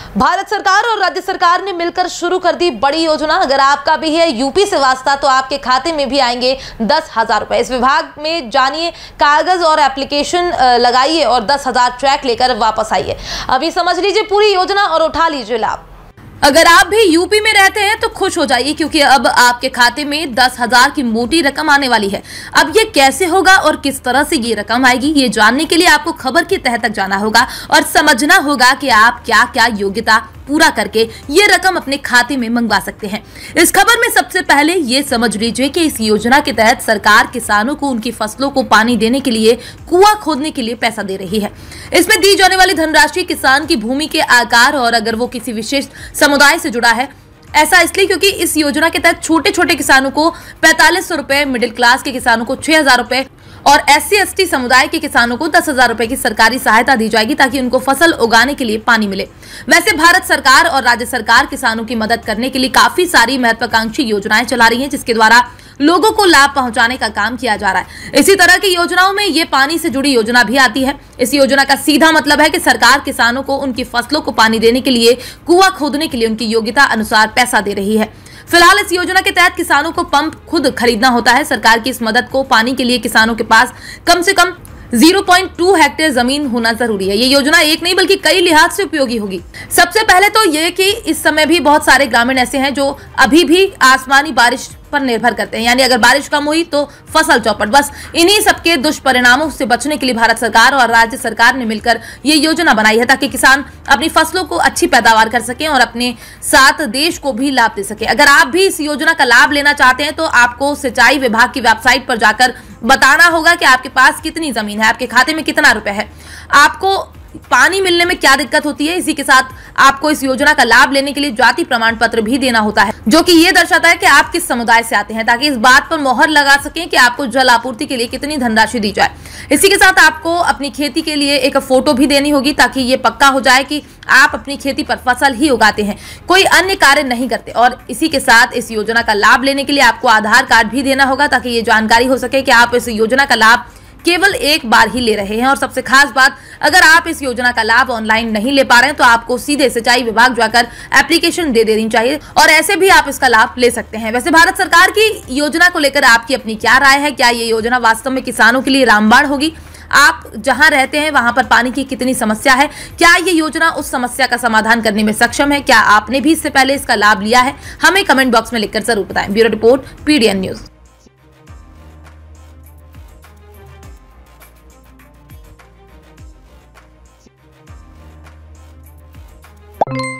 भारत सरकार और राज्य सरकार ने मिलकर शुरू कर दी बड़ी योजना। अगर आपका भी है यूपी से वास्ता तो आपके खाते में भी आएंगे 10,000 रुपए। इस विभाग में जानिए, कागज और एप्लीकेशन लगाइए और 10,000 चेक लेकर वापस आइए। अभी समझ लीजिए पूरी योजना और उठा लीजिए लाभ। अगर आप भी यूपी में रहते हैं तो खुश हो जाइए, क्योंकि अब आपके खाते में 10,000 की मोटी रकम आने वाली है। अब ये कैसे होगा और किस तरह से ये रकम आएगी, ये जानने के लिए आपको खबर की तह तक जाना होगा और समझना होगा कि आप क्या क्या योग्यता पूरा करके ये रकम अपने खाते में मंगवा सकते हैं। इस खबर में सबसे पहले ये समझ लीजिए कि इस योजना के तहत सरकार किसानों को उनकी फसलों को पानी देने के लिए कुआं खोदने के लिए पैसा दे रही है। इसमें दी जाने वाली धनराशि किसान की भूमि के आकार और अगर वो किसी विशेष समुदाय से जुड़ा है, ऐसा इसलिए क्योंकि इस योजना के तहत छोटे छोटे किसानों को 4500 रुपए, मिडिल क्लास के किसानों को 6,000 रुपए और SC/ST समुदाय के किसानों को 10,000 रुपए की सरकारी सहायता दी जाएगी ताकि उनको फसल उगाने के लिए पानी मिले। वैसे भारत सरकार और राज्य सरकार किसानों की मदद करने के लिए काफी सारी महत्वाकांक्षी योजनाएं चला रही हैं, जिसके द्वारा लोगों को लाभ पहुंचाने का काम किया जा रहा है। इसी तरह की योजनाओं में ये पानी से जुड़ी योजना भी आती है। इस योजना का सीधा मतलब है कि सरकार किसानों को उनकी फसलों को पानी देने के लिए कुआं खोदने के लिए उनकी योग्यता अनुसार पैसा दे रही है। फिलहाल इस योजना के तहत किसानों को पंप खुद खरीदना होता है। सरकार की इस मदद को पाने के लिए किसानों के पास कम से कम 0.2 हेक्टेयर जमीन होना जरूरी है। ये योजना एक नहीं बल्कि कई लिहाज से उपयोगी होगी। सबसे पहले तो ये कि इस समय भी बहुत सारे ग्रामीण ऐसे हैं जो अभी भी आसमानी बारिश पर निर्भर करते हैं, यानी अगर बारिश कम हुई तो फसल चौपट। बस इन्हीं सबके दुष्परिणामों से बचने के लिए भारत सरकार और राज्य सरकार ने मिलकर ये योजना बनाई है ताकि किसान अपनी फसलों को अच्छी पैदावार कर सकें और अपने साथ देश को भी लाभ दे सके। अगर आप भी इस योजना का लाभ लेना चाहते हैं तो आपको सिंचाई विभाग की वेबसाइट पर जाकर बताना होगा कि आपके पास कितनी जमीन है, आपके खाते में कितना रुपए है, आपको पानी मिलने में क्या दिक्कत होती है। इसी के साथ आपको इस योजना का लाभ लेने के लिए जाति प्रमाण पत्र भी देना होता है, जो कि ये दर्शाता है कि आप किस समुदाय से आते हैं, ताकि इस बात पर मोहर लगा सकें कि आपको जल आपूर्ति के लिए कितनी धनराशि दी जाए। इसी के साथ आपको अपनी खेती के लिए एक फोटो भी देनी होगी ताकि ये पक्का हो जाए कि आप अपनी खेती पर फसल ही उगाते हैं, कोई अन्य कार्य नहीं करते। और इसी के साथ इस योजना का लाभ लेने के लिए आपको आधार कार्ड भी देना होगा ताकि ये जानकारी हो सके कि आप इस योजना का लाभ केवल एक बार ही ले रहे हैं। और सबसे खास बात, अगर आप इस योजना का लाभ ऑनलाइन नहीं ले पा रहे हैं तो आपको सीधे सिंचाई विभाग जाकर एप्लीकेशन दे देनी चाहिए और ऐसे भी आप इसका लाभ ले सकते हैं। वैसे भारत सरकार की योजना को लेकर आपकी अपनी क्या राय है? क्या ये योजना वास्तव में किसानों के लिए रामबाण होगी? आप जहां रहते हैं वहां पर पानी की कितनी समस्या है? क्या ये योजना उस समस्या का समाधान करने में सक्षम है? क्या आपने भी इससे पहले इसका लाभ लिया है? हमें कमेंट बॉक्स में लिखकर जरूर बताएं। Bureau report, PDN news.